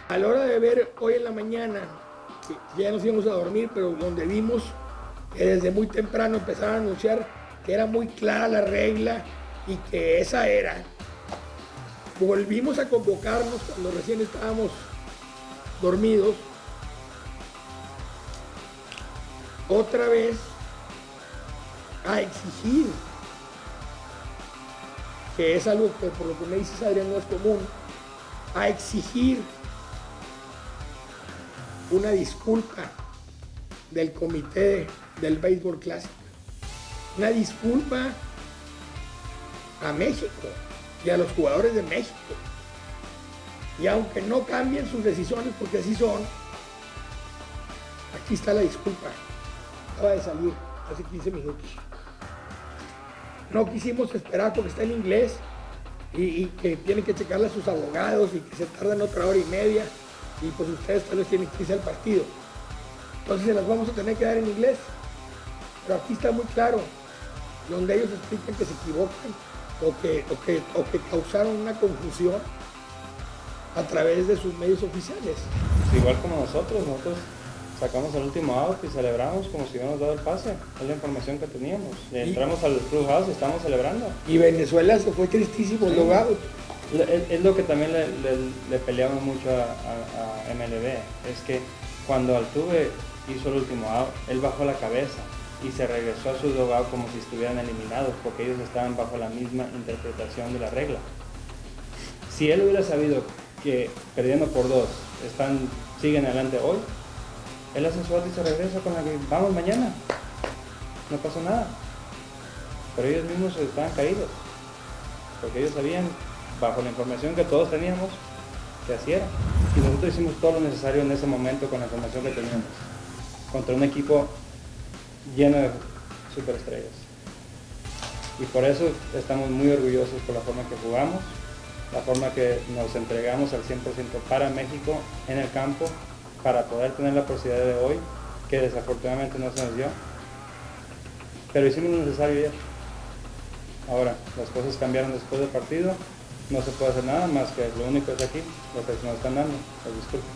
A la hora de ver hoy en la mañana, que ya nos íbamos a dormir, pero donde vimos que desde muy temprano empezaron a anunciar que era muy clara la regla y que esa era, volvimos a convocarnos cuando recién estábamos dormidos, otra vez a exigir, que es algo que por lo que me dices, Adrián, no es común, a exigir una disculpa del comité del béisbol clásico, una disculpa a México y a los jugadores de México. Y aunque no cambien sus decisiones, porque así son, aquí está la disculpa. Acaba de salir hace 15 minutos. No quisimos esperar porque está en inglés y que tienen que checarle a sus abogados y que se tardan otra hora y media y pues ustedes tal vez tienen que irse al partido. Entonces se las vamos a tener que dar en inglés. Pero aquí está muy claro, donde ellos explican que se equivocan o que causaron una confusión a través de sus medios oficiales. Igual como nosotros sacamos el último out y celebramos como si hubiéramos dado el pase. Es la información que teníamos. Y entramos al clubhouse y estamos celebrando. Y Venezuela se fue tristísimo, sí. Logado. Es lo que también le peleamos mucho a MLB. Es que cuando Altuve hizo el último out, él bajó la cabeza y se regresó a su dugout como si estuvieran eliminados, porque ellos estaban bajo la misma interpretación de la regla. Si él hubiera sabido que perdiendo por 2 siguen adelante hoy, él hace su auto y se regresa con la que vamos mañana, no pasó nada. Pero ellos mismos estaban caídos, porque ellos sabían, bajo la información que todos teníamos, que así era. Y nosotros hicimos todo lo necesario en ese momento con la información que teníamos, contra un equipo lleno de superestrellas. Y por eso estamos muy orgullosos por la forma que jugamos, la forma que nos entregamos al 100% para México en el campo, para poder tener la posibilidad de hoy, que desafortunadamente no se nos dio. Pero hicimos lo necesario ayer. Ahora, las cosas cambiaron después del partido, no se puede hacer nada más que lo único es aquí, lo que nos están dando, las disculpas.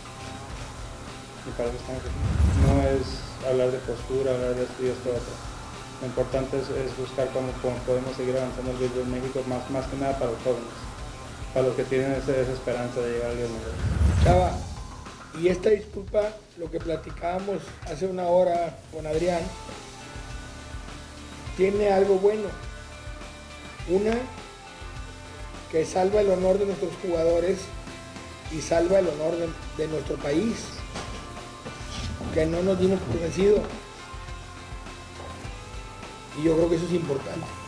Y para eso estamos aquí. No es hablar de postura, hablar de esto y esto otro. Lo importante es buscar cómo podemos seguir avanzando el béisbol en México, más que nada para los jóvenes, para los que tienen esa esperanza de llegar al Liga Mundial. Chava, y esta disculpa, lo que platicábamos hace una hora con Adrián, tiene algo bueno. Una, que salva el honor de nuestros jugadores y salva el honor de nuestro país, que no nos dimos por vencido. Y yo creo que eso es importante.